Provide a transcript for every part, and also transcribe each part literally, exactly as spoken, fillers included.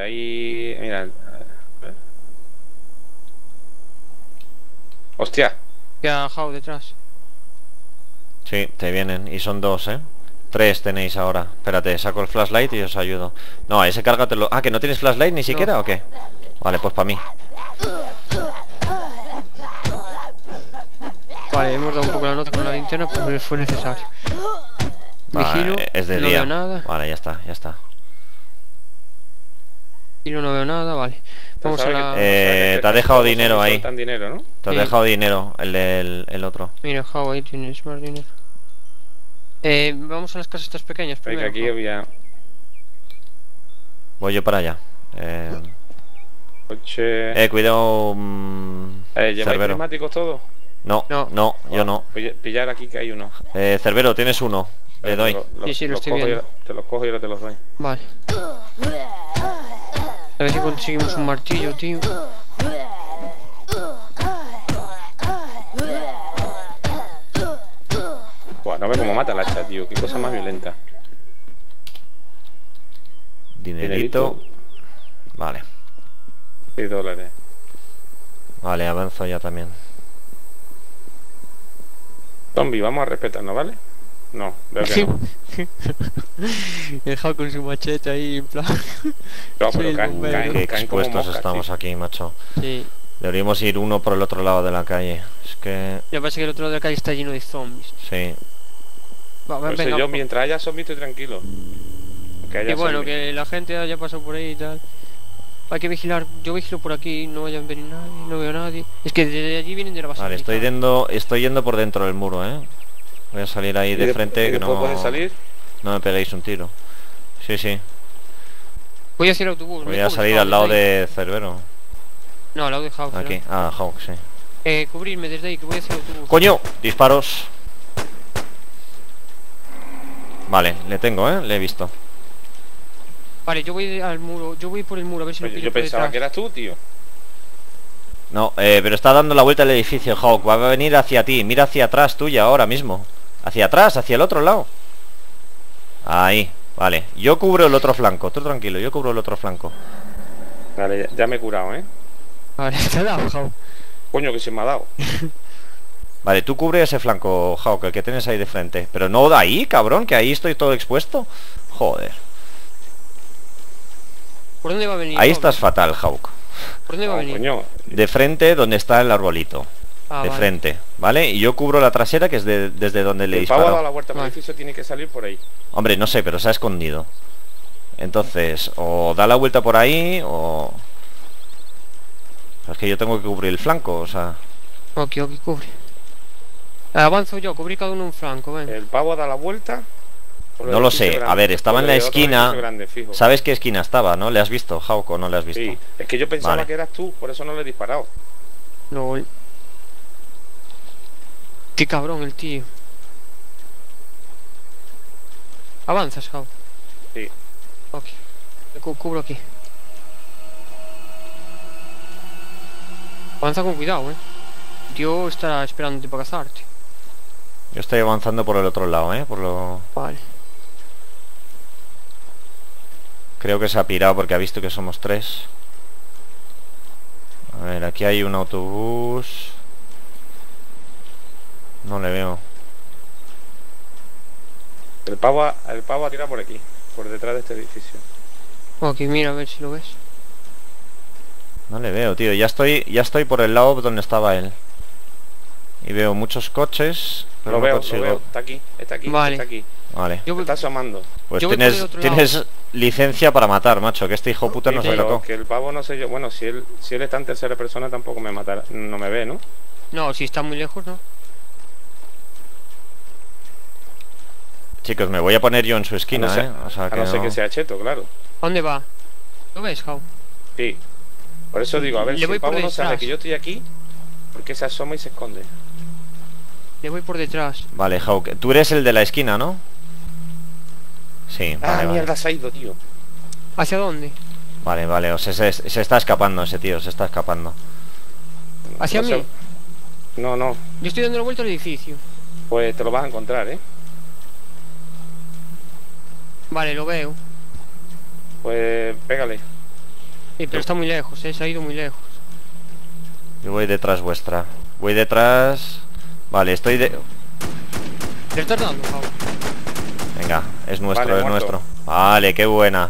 ahí... Mira. Hostia. Queda Jau detrás. Sí, te vienen. Y son dos, ¿eh? Tres tenéis ahora. Espérate, saco el flashlight y os ayudo. No, ese cárgatelo. Ah, ¿que no tienes flashlight ni siquiera No. o qué? Vale, pues para mí. Vale, hemos dado un poco la nota con la linterna, pero fue necesario. Vigilo, Vale, es de no día. veo nada. Vale, ya está, ya está. Vigilo, no veo nada, vale. Vamos a la... Eh, te ha dejado dinero ahí. Tan dinero, ¿no? Te has Sí. dejado dinero, el del el otro. Mira, Jau, ahí tienes más dinero. Eh, vamos a las casas estas pequeñas Venga, primero. aquí Jau. había... Voy yo para allá. Eh, Coche... eh cuidado. Mm, Eh, ¿Lleváis Cerbero. prismáticos todos? No, no, No. yo no. Pill- Pillar aquí que hay uno. Eh, Cerbero, tienes uno. Le Eh, doy. lo- lo- Sí, sí, lo los estoy cojo y viendo. ahora- te los cojo y ahora te los doy. Vale. A ver si conseguimos un martillo, tío. Buah, no ve cómo mata la hacha, tío. Qué cosa más violenta. Dinerito. Vale. seis dólares. Vale, avanzo ya también. Zombie, vamos a respetarnos, ¿vale? No, veo que no. El Jau con su machete ahí, en plan... No, Soy pero el caen, bombero. caen, Qué caen como expuestos moscas, estamos tío. aquí, macho. Sí. Deberíamos ir uno por el otro lado de la calle. Es que... Ya parece que el otro lado de la calle está lleno de zombies. Sí. Va, Por eso venga, yo, po- mientras haya zombies, estoy tranquilo. Aunque haya y bueno, zombies. que la gente haya pasado por ahí y tal. Hay que vigilar. Yo vigilo por aquí, no vayan a venir nadie, no veo a nadie. Es que desde allí vienen de la basura. Vale, estoy yendo, estoy yendo por dentro del muro, ¿eh? Voy a salir ahí ¿Y de de- frente y que después no... puedes salir? No me peguéis un tiro. Sí, sí. Voy hacia el autobús. Voy ¿me a cubres, salir Jau, al lado desde ahí? de Cerbero. No, al lado de Jau. será. Aquí. Ah, Hawk, sí. Eh, cubrirme desde ahí, que voy hacia el autobús. ¡Coño! Disparos. Vale, le tengo, ¿eh? Le he visto. Vale, yo voy al muro, yo voy por el muro, a ver si lo Oye, pillo yo por pensaba detrás. que eras tú, tío. No, eh, pero está dando la vuelta al edificio, Hawk. Va a venir hacia ti. Mira hacia atrás tuya ahora mismo. Hacia atrás, hacia el otro lado. Ahí, vale. Yo cubro el otro flanco. Tú tranquilo, yo cubro el otro flanco. Vale, ya, ya me he curado, ¿eh? Vale, te ha dado, Jau. Coño, que se me ha dado. Vale, tú cubre ese flanco, Hawk, el que tienes ahí de frente. Pero no de ahí, cabrón, que ahí estoy todo expuesto. Joder. ¿Por dónde va a venir? Ahí Jau? estás fatal, Hawk. ¿Por dónde va a No, venir? coño. De frente donde está el arbolito. Ah, De vale. frente, ¿vale? Y yo cubro la trasera, que es de- desde donde le he El pavo ha dado disparado. la vuelta por el Vale. edificio, tiene que salir por ahí. Hombre, no sé, pero se ha escondido. Entonces, o da la vuelta por ahí, o... Es que yo tengo que cubrir el flanco, o sea... Ok, ok, cubre. Eh, avanzo yo, cubrir cada uno un flanco, ven. El pavo ha dado la vuelta. por el No lo edificio sé, grande. a ver, estaba Por en la el otro esquina. edificio grande, fijo. ¿Sabes qué esquina estaba, no? ¿Le has visto, Hawk, o no le has visto? Sí, es que yo pensaba Vale. que eras tú, por eso no le he disparado. No. Qué cabrón el tío. Avanzas, Jau. Sí. Ok. Me cu- cubro aquí. Avanza con cuidado, eh. Tío estará esperándote para cazarte. Yo estoy avanzando por el otro lado, ¿eh? Por lo... Vale. Creo que se ha pirado porque ha visto que somos tres. A ver, aquí hay un autobús. No le veo. El pavo, ha- el pavo ha tirado por aquí, por detrás de este edificio. Ok, mira a ver si lo ves. No le veo, tío. Ya estoy, ya estoy por el lado donde estaba él. Y veo muchos coches. Pero Lo no veo, consigo. lo veo. Está aquí, está aquí, Vale. está aquí. Vale. Yo Te voy, está asomando. Pues yo voy por tienes, el otro lado. tienes licencia para matar, macho. Que este hijo puta Sí, nos pero atacó. que el pavo no sé yo. Bueno, si él, si él está en tercera persona tampoco me matará, no me ve, ¿no? no, si está muy lejos, no. Chicos, me voy a poner yo en su A esquina, no ser, ¿eh? O sea, a que no ser no- que sea cheto, claro. ¿A dónde va? ¿Lo ves, Jau? Sí. Por eso digo, a ver, Le si voy el por pavo no sabe detrás. que yo estoy aquí, porque se asoma y se esconde. Le voy por detrás. Vale, Hawk. Tú eres el de la esquina, ¿no? Sí, Ah, vale, vale. mierda, se ha ido, tío. ¿Hacia dónde? Vale, vale. O sea, se, se está escapando ese tío, se está escapando. ¿Hacia No mí? sé- No, no. Yo estoy dando la vuelta al edificio. Pues te lo vas a encontrar, ¿eh? Vale, lo veo. Pues pégale. Sí, pero está muy lejos, eh, se ha ido muy lejos. Yo voy detrás vuestra. Voy detrás... Vale, estoy de... ¿Le estás dando, Jau? Venga, es nuestro, Vale, es muerto. nuestro. Vale, qué buena.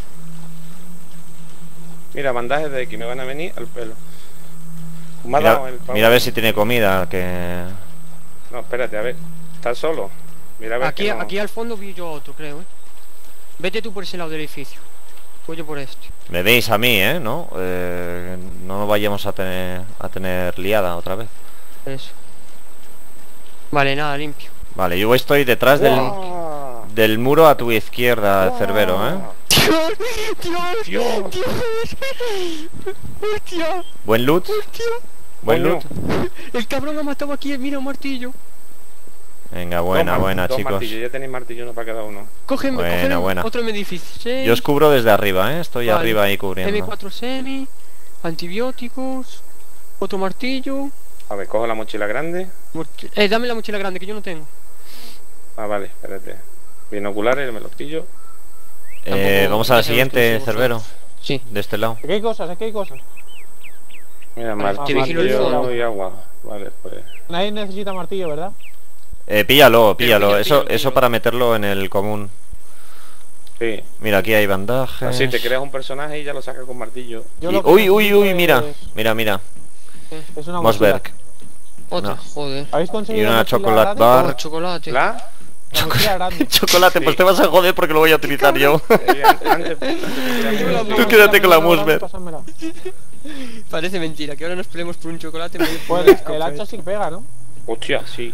Mira, bandajes de que me van a venir al pelo. Me ha Mira, dado el pavo. mira a ver si tiene comida, que... No, espérate, a ver. ¿Estás solo? Mira a ver Aquí, que no- aquí al fondo vi yo otro, creo, eh. Vete tú por ese lado del edificio. Voy yo por este. Me veis a mí, ¿eh? ¿No? Eh, no vayamos a tener, a tener liada otra vez. Eso. Vale, nada, limpio. Vale, yo estoy detrás del, ¡Guau! del muro a tu izquierda, Cerbero, ¿eh? ¡Dios! ¡Dios! Dios. ¡Dios! ¡Hostia! Buen loot, ¡Hostia! buen Coño. loot. El cabrón ha matado aquí, mira un martillo. Venga, Dos buena, mar- buena, dos chicos. martillos, ya tenéis martillo uno para cada uno. Cógeme, Buena, cógeme buena. otro edificio. Seis, Yo os cubro desde arriba, ¿eh? Estoy Vale. arriba ahí cubriendo. M cuatro semi, antibióticos, otro martillo. A ver, cojo la mochila grande. mochi- Eh, dame la mochila grande que yo no tengo. Ah, vale, espérate. Binoculares, me los pillo. Eh, Tampoco vamos a la ya sabemos siguiente, que somos Cerbero. nosotros. Sí. De este lado. Aquí hay cosas, aquí hay cosas. Mira, Vale, te vigilo el martillo fondo. y agua. Vale, pues. Nadie necesita martillo, ¿verdad? Eh, píllalo, píllalo. pilla, Eso, pilla, eso pilla. para meterlo en el común. Sí. Mira, aquí hay bandajes. Así te creas un personaje y ya lo sacas con martillo. Yo Y- lo que uy, uy, necesito uy, mira. es- Mira, mira. Es una Mosberg. mochila. Otro, No. joder. ¿Habéis conseguido Y una la mochila chocolate grande? bar. Oh, chocolate. ¿La? La mochila grande. Chocolate, pues Sí. te vas a joder porque lo voy a utilizar yo. Eh, antes, antes te quería Tú decir- quédate con la mochila grande, Mosberg. pásamela. Parece mentira, que ahora nos peleemos por un chocolate. medio por Pues una el hacha escopeta. sí que pega, ¿no? Hostia, sí.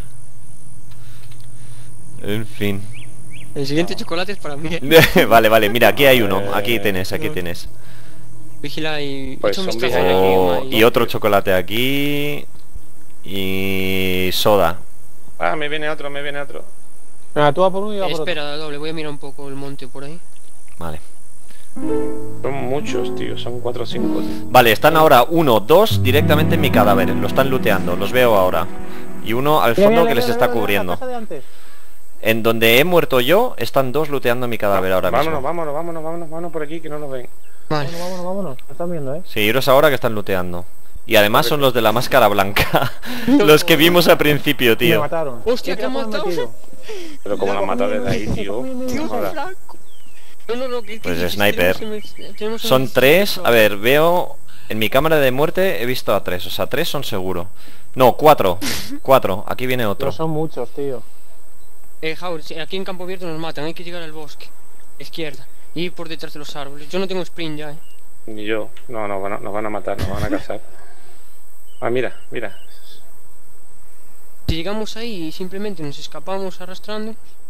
En fin. El siguiente chocolate es para mí. eh. Vale, vale, mira, aquí hay uno. Eh, Aquí tienes, aquí no. tienes. Vigila y... Pues echa un zombies vistazo hay al aquí, Oh, idioma y otro chocolate aquí. Y soda. Ah, me viene otro, me viene otro. Venga, tú vas por uno y yo Eh, por otro. espera, doble, voy a mirar un poco el monte por ahí. Vale. Son muchos, tío. Son cuatro o cinco, tío. Vale, están ahora uno, dos directamente en mi cadáver. Lo están looteando, los veo ahora. Y uno al Mira, fondo mira, que les mira, está mira, mira, cubriendo. la casa de antes. En donde he muerto yo, están dos looteando mi cadáver ahora vámonos, mismo. vámonos, vámonos, vámonos, vámonos por aquí que no nos ven. Vale. Vámonos, vámonos, vámonos. Lo están viendo, ¿eh? Sí, iros ahora que están looteando. Y además son los de la máscara blanca. Los que vimos al principio, Me tío. mataron. Hostia, Yo te han creo que me he matado. metido. Pero como la mata desde ahí, tío. Dios, Joder. Franco. No, no, no, que, que- Pues que sniper. tenemos que me- tenemos que Son me- tres. A ver, veo... En mi cámara de muerte he visto a tres. O sea, tres son seguro. No, cuatro. Cuatro. Aquí viene otro. Pero son muchos, tío. Eh, Howard, si aquí en campo abierto nos matan, hay que llegar al bosque. Izquierda. Y ir por detrás de los árboles. Yo no tengo sprint ya, eh. Ni yo. No, no, van a- nos van a matar, nos van a cazar. Ah, mira, mira. Si llegamos ahí y simplemente nos escapamos arrastrando,